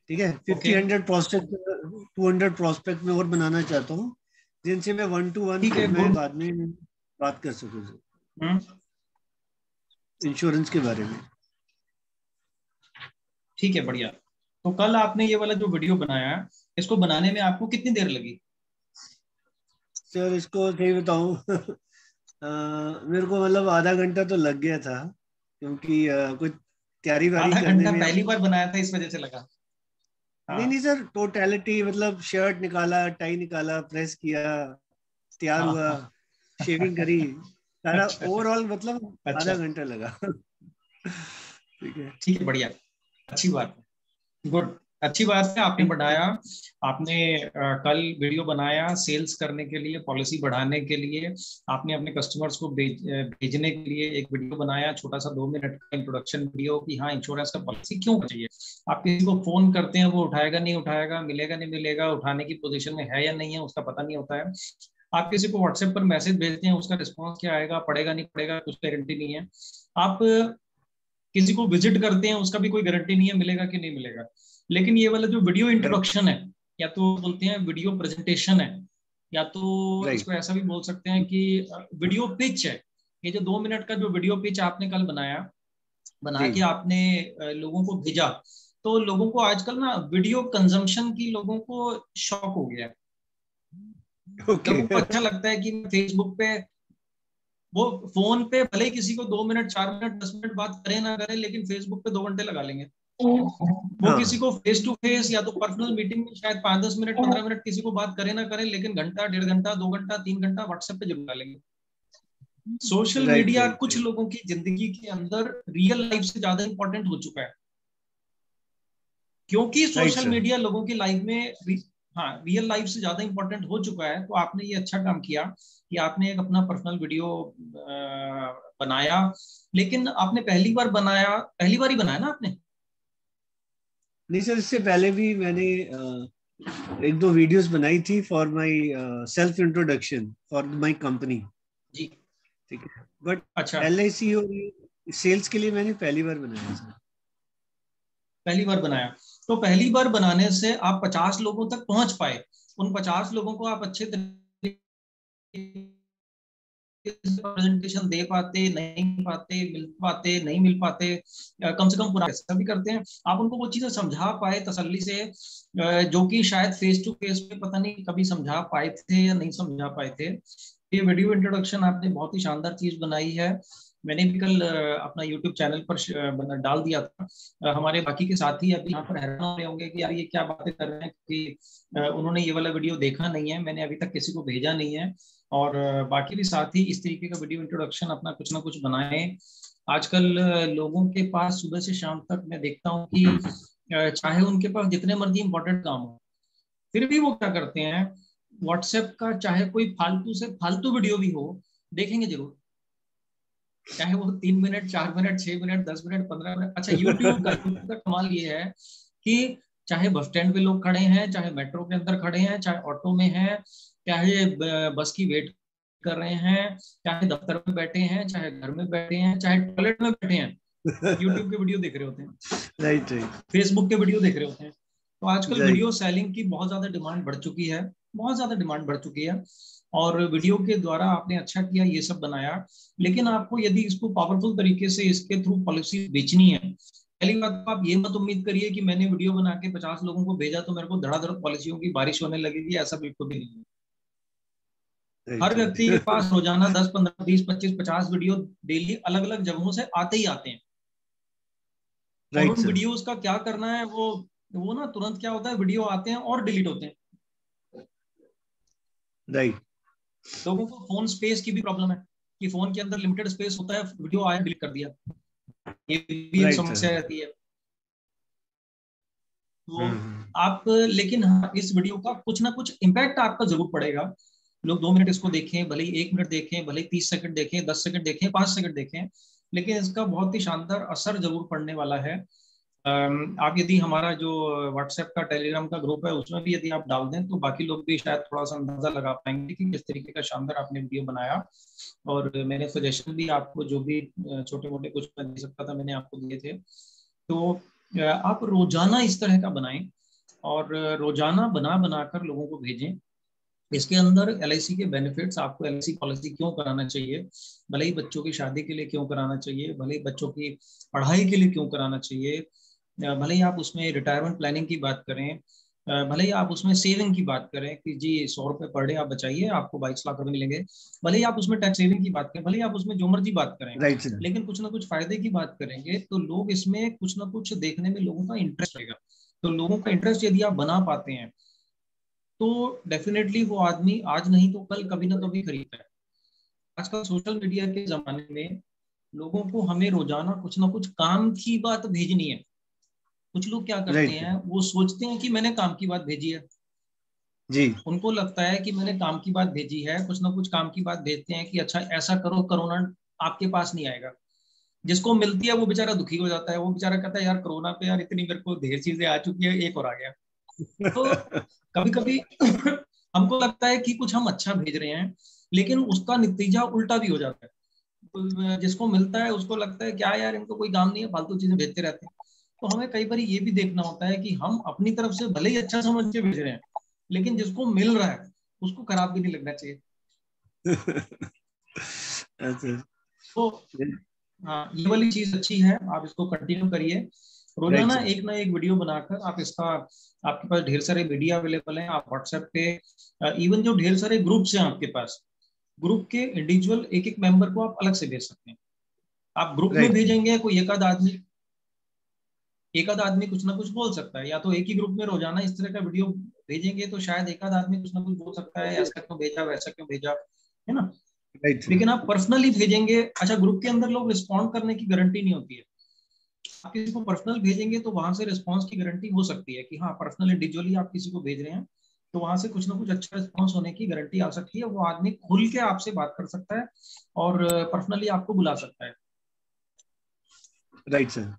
ठीक है, 50-100 prospect, 200 prospect में और बनाना चाहता हूँ, जिनसे मैं 1-to-1 ठीक है, मैं बाद में बात कर सकूँ इंश्योरेंस के बारे में। ठीक है, बढ़िया। तो कल आपने ये वाला जो वीडियो बनाया, इसको बनाने में आपको कितनी देर लगी? सर इसको सही बताऊं मेरे को मतलब आधा घंटा तो लग गया था, क्योंकि कुछ तैयारी वारी आधा करने घंटा में। पहली बार बनाया था इस वजह से लगा? नहीं हाँ नहीं सर, टोटलिटी मतलब शर्ट निकाला, टाई निकाला, प्रेस किया, तैयार हाँ हुआ, हाँ। शेविंग करी, सारा अच्छा ओवरऑल मतलब अच्छा। आधा घंटा लगा ठीक है। ठीक है, बढ़िया, अच्छी बात है, गुड, अच्छी बात है। आपने बढ़ाया, आपने कल वीडियो बनाया सेल्स करने के लिए, पॉलिसी बढ़ाने के लिए, आपने अपने कस्टमर्स को भेजने के लिए एक वीडियो बनाया, छोटा सा 2 मिनट का इंट्रोडक्शन वीडियो कि हाँ इंश्योरेंस का पॉलिसी क्यों चाहिए। आप किसी को फोन करते हैं, वो उठाएगा नहीं उठाएगा, मिलेगा नहीं मिलेगा, उठाने की पोजीशन में है या नहीं है उसका पता नहीं होता है। आप किसी को व्हाट्सएप पर मैसेज भेजते हैं, उसका रिस्पॉन्स क्या आएगा, पढ़ेगा नहीं पढ़ेगा, कुछ गारंटी नहीं है। आप किसी को विजिट करते हैं, उसका भी कोई गारंटी नहीं है मिलेगा कि नहीं मिलेगा। लेकिन ये वाला जो वीडियो राइट इंट्रोडक्शन है, या तो बोलते हैं वीडियो प्रेजेंटेशन है, या तो राइट। इसको ऐसा भी बोल सकते हैं कि वीडियो पिच है। ये जो 2 मिनट का जो वीडियो पिच आपने कल बनाया, बना जी के आपने लोगों को भेजा, तो लोगों को आजकल ना वीडियो कंजम्पशन की लोगों को शौक हो गया है। ओके लोगों को अच्छा लगता है कि फेसबुक पे, वो फोन पे भले ही किसी को 2 मिनट 4 मिनट 10 मिनट बात करें ना करें, लेकिन फेसबुक पे 2 घंटे लगा लेंगे। वो किसी हाँ को फेस टू फेस या तो पर्सनल मीटिंग में शायद 5-10 मिनट 15 मिनट किसी को बात करें ना करें, लेकिन घंटा 1.5 घंटा 2 घंटा 3 घंटा व्हाट्सएप पे जरूर डालेंगे। सोशल राइट मीडिया राइट कुछ राइट। लोगों की जिंदगी के अंदर रियल लाइफ से ज्यादा इंपॉर्टेंट हो चुका है, क्योंकि राइट सोशल सर। मीडिया लोगों की लाइफ में हाँ रियल लाइफ से ज्यादा इंपॉर्टेंट हो चुका है। तो आपने ये अच्छा काम किया कि आपने एक अपना पर्सनल वीडियो बनाया। लेकिन आपने पहली बार बनाया, पहली बार ही बनाया ना आपने? नहीं सर, इससे पहले भी मैंने एक दो वीडियोस बनाई थी for my self introduction for my company. जी। ठीक है, बट अच्छा, LIC और सेल्स के लिए मैंने पहली बार बनाया सर। पहली बार बनाया। तो पहली बार बनाने से आप 50 लोगों तक पहुंच पाए। उन 50 लोगों को आप अच्छे तरीके प्रेजेंटेशन दे पाते नहीं पाते, मिल पाते नहीं मिल पाते, कम से कम पूरा ऐसा भी करते हैं, आप उनको वो चीजें समझा पाए तसल्ली से, जो कि शायद फेस टू फेस में पता नहीं कभी समझा पाए थे या नहीं समझा पाए थे। ये वीडियो इंट्रोडक्शन आपने बहुत ही शानदार चीज बनाई है। मैंने भी कल अपना यूट्यूब चैनल पर डाल दिया था। हमारे बाकी के साथी अभी यहाँ पर हैरान हो रहे होंगे कि यार ये क्या बातें कर रहे हैं, क्योंकि उन्होंने ये वाला वीडियो देखा नहीं है, मैंने अभी तक किसी को भेजा नहीं है। और बाकी भी साथी इस तरीके का वीडियो इंट्रोडक्शन अपना कुछ ना कुछ बनाए। आजकल लोगों के पास सुबह से शाम तक मैं देखता हूँ कि चाहे उनके पास जितने मर्जी इंपॉर्टेंट काम हो, फिर भी वो क्या करते हैं, व्हाट्सएप का चाहे कोई फालतू से फालतू वीडियो भी हो, देखेंगे जरूर। चाहे वो 3 minute 4 minute 6 minute 10 minute 15 minute. अच्छा, यूट्यूब का कमाल ये है कि चाहे बस स्टैंड पे लोग खड़े हैं, चाहे मेट्रो के अंदर खड़े हैं, चाहे ऑटो में हैं, चाहे बस की वेट कर रहे हैं, चाहे दफ्तर में बैठे हैं, चाहे घर में बैठे हैं, चाहे टॉयलेट में बैठे हैं, यूट्यूब के वीडियो देख रहे होते हैं, राइट राइट। फेसबुक के वीडियो देख रहे होते हैं। तो आजकल राइट वीडियो सेलिंग की बहुत ज्यादा डिमांड बढ़ चुकी है, बहुत ज्यादा डिमांड बढ़ चुकी है। और वीडियो के द्वारा आपने अच्छा किया, ये सब बनाया। लेकिन आपको यदि इसको पावरफुल तरीके से इसके थ्रू पॉलिसी बेचनी है, पहली बात तो आप ये मत उम्मीद करिए कि मैंने वीडियो बना के 50 लोगों को भेजा तो मेरे को धड़ाधड़ पॉलिसियों की बारिश होने लगेगी, ऐसा बिल्कुल भी नहीं है। हर राइट व्यक्ति के राइट पास रोजाना 10 15 20 25 50 वीडियो डेली अलग अलग जगहों से आते ही आते हैं। और राइट उन सर। वीडियोस का क्या करना है, वो ना तुरंत क्या होता है, वीडियो आते हैं और डिलीट होते हैं। राइट लोगों को फोन स्पेस की भी प्रॉब्लम है कि फोन के अंदर लिमिटेड स्पेस होता है, वीडियो आया डिलीट कर दिया, ये भी एक राइट समस्या सर। रहती है। तो आप लेकिन हाँ, इस वीडियो का कुछ ना कुछ इम्पैक्ट आपका जरूर पड़ेगा। लोग 2 मिनट इसको देखें, भले ही 1 मिनट देखें, भले ही 30 सेकंड देखें, 10 सेकंड देखें, 5 सेकंड देखें, लेकिन इसका बहुत ही शानदार असर जरूर पड़ने वाला है। आप यदि हमारा जो व्हाट्सएप का टेलीग्राम का ग्रुप है उसमें भी यदि आप डाल दें, तो बाकी लोग भी शायद थोड़ा सा अंदाजा लगा पाएंगे कि किस तरीके का शानदार आपने वीडियो बनाया। और मैंने सजेशन भी आपको जो भी छोटे मोटे कुछ मैं दे सकता था मैंने आपको दिए थे। तो आप रोजाना इस तरह का बनाएं। और रोजाना बना बनाकर लोगों को भेजें। इसके अंदर LIC के बेनिफिट्स, आपको LIC पॉलिसी क्यों कराना चाहिए, भले ही बच्चों की शादी के लिए क्यों कराना चाहिए, भले ही बच्चों की पढ़ाई के लिए क्यों कराना चाहिए, भले ही आप उसमें रिटायरमेंट प्लानिंग की बात करें, भले ही आप उसमें सेविंग की बात करें कि जी 100 रुपए पर डे आप बचाइए आपको 22 लाख रुपए मिलेंगे, भले ही आप उसमें टैक्स सेविंग की बात करें, भले ही आप उसमें जो मर्जी बात करें, राइट सर। लेकिन कुछ ना कुछ फायदे की बात करेंगे तो लोग इसमें कुछ ना कुछ देखने में लोगों का इंटरेस्ट रहेगा। तो लोगों का इंटरेस्ट यदि आप बना पाते हैं तो डेफिनेटली वो आदमी आज नहीं तो कल कभी ना कभी खरीदता है। आजकल सोशल मीडिया के जमाने में लोगों को हमें रोजाना कुछ ना कुछ काम की बात भेजनी है। कुछ लोग क्या करते राइट हैं, वो सोचते हैं कि मैंने काम की बात भेजी है, जी। उनको लगता है कि मैंने काम की बात भेजी है, कुछ ना कुछ काम की बात भेजते हैं कि अच्छा ऐसा करो, कोरोना आपके पास नहीं आएगा। जिसको मिलती है वो बेचारा दुखी हो जाता है, वो बेचारा कहता है यार कोरोना पे यार इतनी मेरे को ढेर चीजें आ चुकी है, एक और आ गया। तो कभी कभी हमको लगता है कि कुछ हम अच्छा भेज रहे हैं, लेकिन उसका नतीजा उल्टा भी हो जाता है। तो जिसको मिलता है उसको लगता है क्या यार इनको कोई काम नहीं है, फालतू चीजें भेजते रहते हैं। तो हमें कई बार ये भी देखना होता है कि हम अपनी तरफ से भले ही अच्छा समझ के भेज रहे हैं, लेकिन जिसको मिल रहा है उसको खराब भी नहीं लगना चाहिए। अच्छा। तो हाँ, ये वाली चीज अच्छी है, आप इसको कंटिन्यू करिए। राइट रोजाना सर। एक ना एक वीडियो बनाकर आप इसका, आपके पास ढेर सारे मीडिया अवेलेबल हैं, आप व्हाट्सएप पे, इवन जो ढेर सारे ग्रुप्स हैं आपके पास, ग्रुप के इंडिविजुअल एक एक मेंबर को आप अलग से भेज सकते हैं। आप ग्रुप में राइट भेजेंगे, कोई एक आध आदमी कुछ ना कुछ बोल सकता है, या तो एक ही ग्रुप में रोजाना इस तरह का वीडियो भेजेंगे तो शायद एक आध आदमी कुछ ना कुछ बोल सकता है, ऐसा क्यों भेजा, वैसा क्यों भेजा, है ना। Right sir. लेकिन आप पर्सनली भेजेंगे, अच्छा ग्रुप के अंदर लोग रिस्पॉन्ड करने की गारंटी नहीं होती है। आप किसी को पर्सनल भेजेंगे तो वहां से रिस्पॉन्स की गारंटी हो सकती है कि हाँ पर्सनल इंडिविजुअली आप किसी को भेज रहे हैं तो वहां से कुछ ना कुछ अच्छा रिस्पॉन्स होने की गारंटी आ सकती है। वो आदमी खुल के आपसे बात कर सकता है और पर्सनली आपको बुला सकता है। Right sir.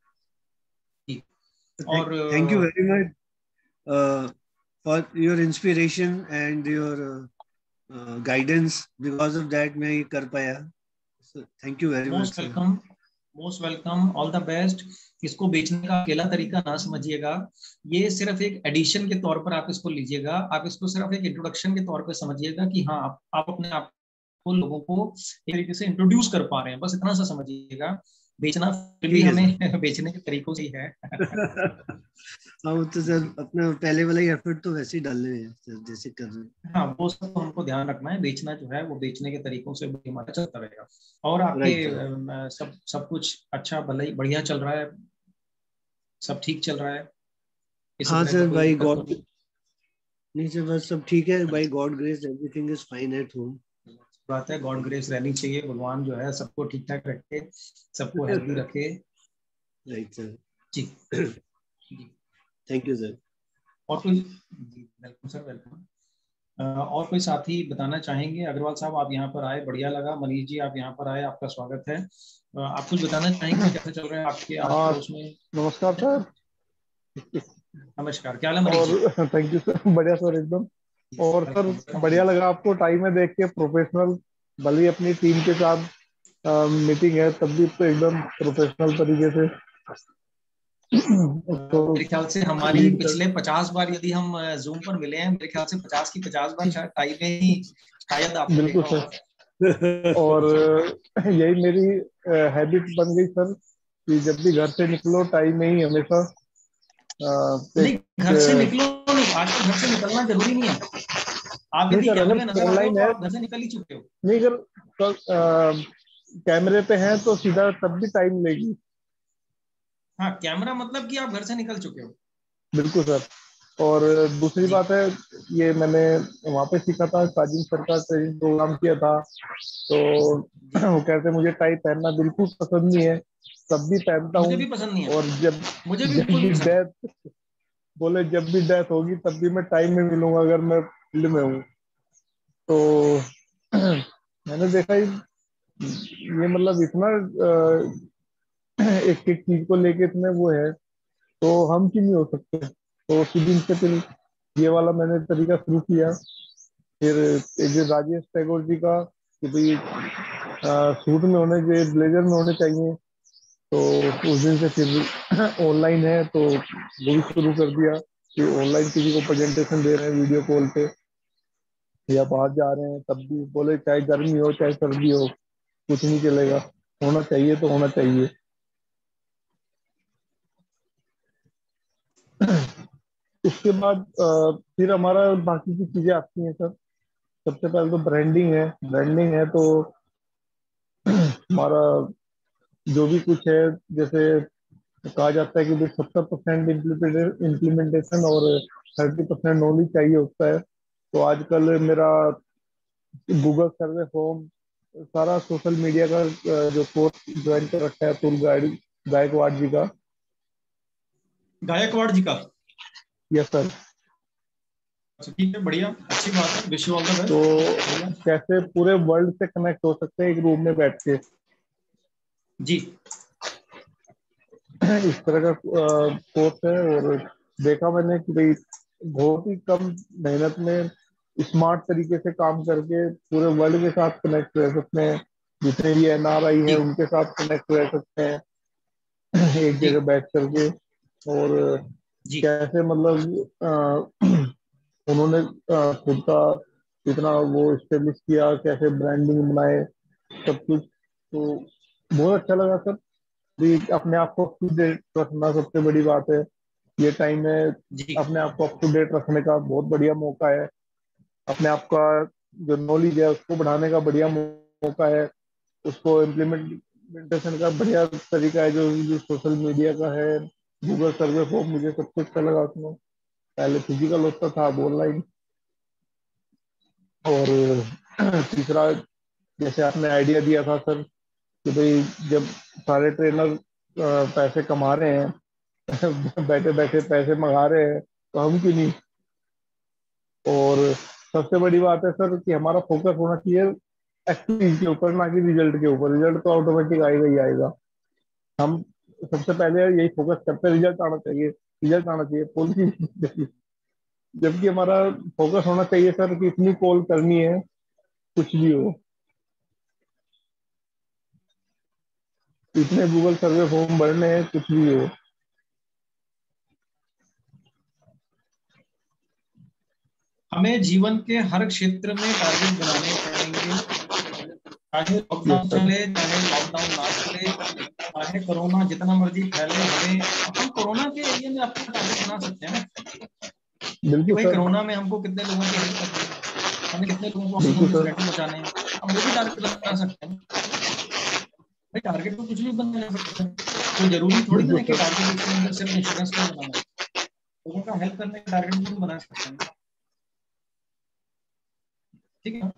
और thank you very much for your inspiration and your guidance, because of that मैं ये कर पाया। Thank you very much most sir. Welcome, most welcome, all the best. इसको बेचने का अकेला तरीका ना समझिएगा, ये सिर्फ एक एडिशन के तौर पर आप इसको लीजिएगा, आप इसको सिर्फ एक इंट्रोडक्शन के तौर पर समझिएगा कि हाँ आप अपने आप को लोगों को एक तरीके से इंट्रोड्यूस कर पा रहे हैं, बस इतना सा समझिएगा। बेचना फिर भी ठीक है सर। हमें बेचने के तरीकों से ही है। हाँ वो तो सर अपना पहले वाला ही एफर्ट तो वैसे ही डाल रहे हैं सर, जैसे कर रहे हैं। हाँ वो सब तो हमको ध्यान रखना है, बेचना जो है वो बेचने के तरीकों से भी हमारा चलता रहेगा। और आपके राइट सर। सब सब कुछ अच्छा भले बढ़िया चल रहा है, सब ठीक चल रहा है, किसी हाँ तरह की सर कोई भाई दिक्कत तो गॉड, नहीं। नहीं सर बस सब ठीक है भाई, God grace everything is fine at home. बात है, गॉड ग्रेस रहनी चाहिए, भगवान जो है सबको ठीक ठाक रखे, सबको हेल्दी रखे। Right sir. जी जी। Thank you sir. और कोई, जी वेलकम सर, वेलकम। और कोई साथी बताना चाहेंगे? अग्रवाल साहब आप यहाँ पर आए, बढ़िया लगा। मनीष जी आप यहाँ पर आए, आपका स्वागत है। आप कुछ बताना चाहेंगे, कैसे चल रहा है आपके आस हाँ पड़ोस में? नमस्कार सर। नमस्कार, क्या हाल है मनीष जी? और थैंक यू सर, बढ़िया सर एकदम। और सर वेलकम बढ़िया लगा आपको टाइम में देख के, प्रोफेशनल, भले ही अपनी टीम के साथ मीटिंग है तब भी तो एकदम प्रोफेशनल तरीके से। तो मेरे ख्याल से हमारी लीड कर। पिछले 50 बार यदि हम जूम पर मिले हैं, मेरे ख्याल से 50 की 50 बार शायद टाई में ही शायद आपने बिल्कुल देखा सर। होगा। और यही मेरी हैबिट बन गई सर कि जब भी घर से निकलो टाइम में ही हमेशा नहीं, एक घर से निकलो नहीं, आजकल घर से निकलना जरूरी नहीं है। आप नहीं यदि सर, कैमरे अगर में नजर आ रहे हो ऑनलाइन तो है, आप घर से निकल ही चुके हो। नहीं सर कैमरे पे हैं तो सीधा तब भी टाइम लेगी। हाँ, कैमरा मतलब कि आप घर से निकल चुके हो। बिल्कुल सर। और दूसरी जी बात है, ये मैंने वहाँ पे सीखा था, साजिद सर का ट्रेनिंग प्रोग्राम किया था। तो जी, वो कहते हैं मुझे टाई पहनना बिल्कुल पसंद नहीं है, तब भी पहनता मुझे हूँ। भी पसंद नहीं है, और जब मुझे भी जब बिल्कुल नहीं भी पसंद। डेथ, बोले जब भी डेथ होगी तब भी मैं टाइम में मिलूंगा अगर मैं फील्ड में हूँ। तो मैंने देखा ये मतलब इतना एक एक चीज को लेके इतने वो है, तो हम क्यों नहीं हो सकते। तो उसी दिन से फिर ये वाला मैंने तरीका शुरू किया। फिर एक जो राजेश टैगोर जी का कि भाई सूट में होने चाहिए, ब्लेजर में होने चाहिए, तो उस दिन से फिर ऑनलाइन है तो वो भी शुरू कर दिया। कि ऑनलाइन किसी को प्रेजेंटेशन दे रहे हैं वीडियो कॉल पे या बाहर जा रहे हैं, तब भी बोले चाहे गर्मी हो चाहे सर्दी हो कुछ नहीं चलेगा, होना चाहिए तो होना चाहिए। उसके बाद फिर हमारा बाकी की चीजें आती हैं सर। सबसे पहले तो ब्रांडिंग है। ब्रांडिंग है तो हमारा जो भी कुछ है, जैसे कहा जाता है कि 70% इम्प्लीमेंटेशन और 30% नॉलेज चाहिए होता है। तो आजकल मेरा गूगल सर्वे फॉर्म, सारा सोशल मीडिया का जो कोर्स ज्वाइन कर रखा है अतुल गायकवाड़ जी का। गायकवाड़ जी का? Yes sir. अच्छा ठीक है, बढ़िया, अच्छी बात है, विश यू ऑल द तो बेस्ट। कैसे पूरे वर्ल्ड से कनेक्ट हो सकते हैं एक रूम में बैठ के, जी इस तरह का कोर्स है। और देखा मैंने कि भाई बहुत ही कम मेहनत में स्मार्ट तरीके से काम करके पूरे वर्ल्ड के साथ कनेक्ट रह सकते हैं। जितने भी एनआरआई हैं जी उनके साथ कनेक्ट रह सकते हैं एक जी जगह बैठ करके। और जी कैसे मतलब उन्होंने खुद का इतना वो स्टेब्लिश किया, कैसे ब्रांडिंग बनाए, सब कुछ। तो बहुत अच्छा लगा सर। भी अपने आप को अप टू डेट रखना सबसे बड़ी बात है। ये टाइम में जी अपने आप को अप टू डेट रखने का बहुत बढ़िया मौका है। अपने आप का जो नॉलेज है उसको बढ़ाने का बढ़िया मौका है। उसको इम्प्लीमेंटेशन का बढ़िया तरीका है जो सोशल मीडिया का है। गूगल सर्वे फॉर्म मुझे सबसे अच्छा लगा उसमें। पहले फिजिकल होता था, अब ऑनलाइन। और तीसरा, जैसे आपने आइडिया दिया था सर कि भाई जब सारे ट्रेनर पैसे कमा रहे हैं बैठे बैठे पैसे मंगा रहे हैं, तो हम क्यों नहीं। और सबसे बड़ी बात है सर कि हमारा फोकस होना चाहिए एक्टिविटी के ऊपर, ना कि रिजल्ट के ऊपर। रिजल्ट तो ऑटोमेटिक आएगा ही आएगा। हम सबसे पहले यही फोकस करते हैं, रिजल्ट आना चाहिए, रिजल्ट आना चाहिए, पॉलिसी। जबकि हमारा फोकस होना चाहिए सर कि इतनी कॉल करनी है, कुछ भी हो, इतने गूगल सर्वे फॉर्म भरने हैं, कुछ भी हो। हमें जीवन के हर क्षेत्र में टारगेट बनाने पड़ेंगे, चाहे यस लॉकडाउन सर। चले चाहे लॉकडाउन ना चले, चाहे कोरोना जितना मर्जी फैले, हमें, हम कोरोना के एरिया में अपना टारगेट बना सकते हैं ना कि बिल्कुल भाई सर। कोरोना में हमको कितने लोगों की हेल्प करनी है, हमें कितने लोगों को ऑक्सीजन बिल्कुल के सर। सिलेंडर पहुंचाने हैं, हम वो भी टारगेट बना सकते हैं। भाई टारगेट तो कुछ भी बना सकते हैं, कोई जरूरी थोड़ी ना बिल्कुल है कि सर। टारगेट इसके अंदर सिर्फ इंश्योरेंस का ही बनाना है, लोगों का हेल्प करने का टारगेट भी तो बना सकते हैं। ठीक है,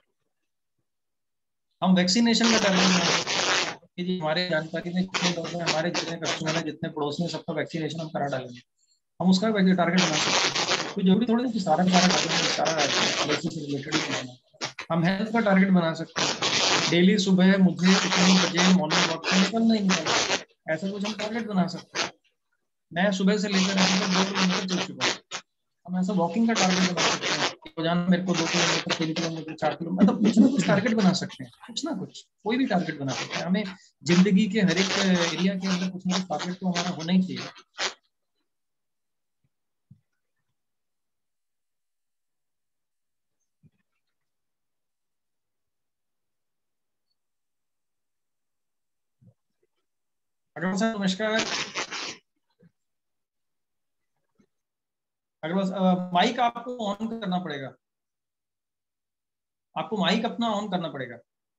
हम वैक्सीनेशन का टारगेट बना सकते हैं कि जी हमारे जानकारी में जितने लोग हैं, हमारे जितने कस्टमर हैं, जितने पड़ोसी हैं, सबका वैक्सीनेशन हम करा डालेंगे, हम उसका टारगेट बना सकते हैं। कोई जरूरी थोड़ी ना कि सारा का सारा टारगेट सारा एलआईसी से रिलेटेड ही बनाना है। हम हेल्थ का टारगेट बना सकते हैं, डेली सुबह मुझे इतने बजे मॉर्निंग वॉक पे निकलना ही निकलना, ऐसा कुछ हम टारगेट बना सकते हैं। मैं सुबह से लेकर अभी तक 2 किलोमीटर चल चुका हूँ, हम ऐसा वॉकिंग का टारगेट बना सकते हैं कि रोजाना मेरे को 2 किलोमीटर 3 किलोमीटर 4 किलोमीटर, मतलब कुछ ना कुछ टारगेट बना सकते हैं, कुछ ना कुछ कोई भी टारगेट बना सकते हैं। हमें जिंदगी के हर एक एरिया के अंदर कुछ ना कुछ टारगेट तो हमारा होना ही चाहिए। अग्रवाल साहब नमस्कार। अग्रवाल माइक आपको ऑन करना पड़ेगा, आपको माइक अपना ऑन करना पड़ेगा।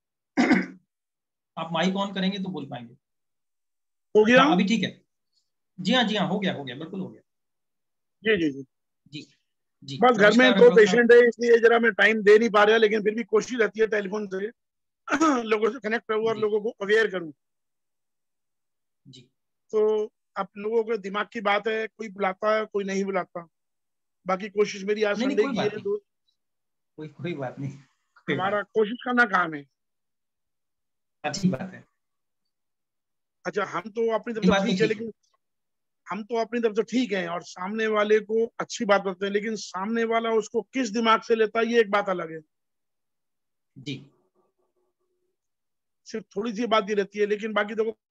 आप माइक ऑन करेंगे तो बोल पाएंगे। हो गया। हाँ अभी ठीक है। जी हाँ जी हाँ, हो गया बिल्कुल हो गया। जी जी जी। जी जी बस घर में नमस्कार 2 अग्रवाल साहब। पेशेंट है, इसलिए जरा मैं टाइम दे नहीं पा रहा, लेकिन फिर भी कोशिश रहती है टेलीफोन से लोगों से कनेक्ट रहूं और जी लोगों को अवेयर करूं। जी तो आप लोगों के दिमाग की बात है, कोई बुलाता है कोई नहीं बुलाता। बाकी कोशिश मेरी आज नहीं नहीं संडे कोई की बात है, नहीं, तो कोई बात नहीं, कोई बात हमारा कोशिश करना काम है। नहीं, अच्छी बात है, अच्छा, हम तो अपनी तरफ ये से बात तो ठीक है, ठीक है। लेकिन हम तो अपनी तरफ से ठीक है और सामने वाले को अच्छी बात बताते हैं, लेकिन सामने वाला उसको किस दिमाग से लेता है ये एक बात अलग है। जी सिर्फ थोड़ी सी बात ही रहती है, लेकिन बाकी देखो